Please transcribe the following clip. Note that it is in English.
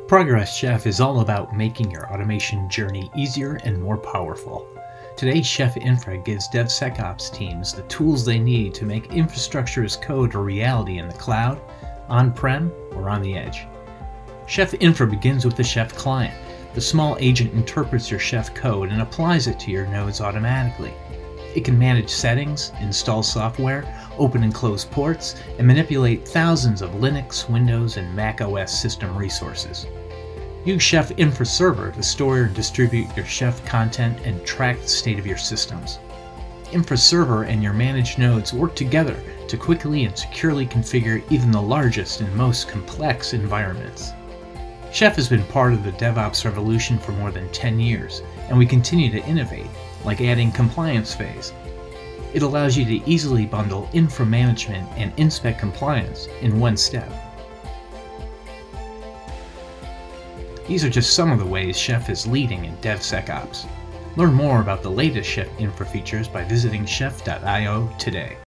Progress Chef is all about making your automation journey easier and more powerful. Today, Chef Infra gives DevSecOps teams the tools they need to make infrastructure as code a reality in the cloud, on-prem, or on the edge. Chef Infra begins with the Chef client. The small agent interprets your Chef code and applies it to your nodes automatically. It can manage settings, install software, open and close ports, and manipulate thousands of Linux, Windows, and Mac OS system resources. Use Chef Infra Server to store and distribute your Chef content and track the state of your systems. Infra Server and your managed nodes work together to quickly and securely configure even the largest and most complex environments. Chef has been part of the DevOps revolution for more than 10 years, and we continue to innovate, like adding compliance phase. It allows you to easily bundle infra management and inspect compliance in one step. These are just some of the ways Chef is leading in DevSecOps. Learn more about the latest Chef Infra features by visiting chef.io today.